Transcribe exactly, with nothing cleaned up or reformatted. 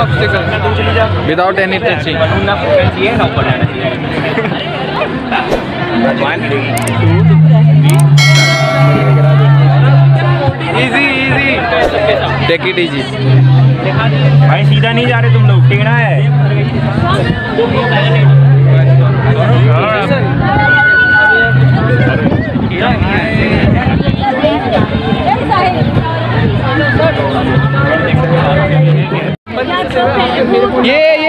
Obstacle without any touching. Easy easy, take it easy. भाई सीधा नहीं जा रहे तुम लोग, टेढ़ा है। ये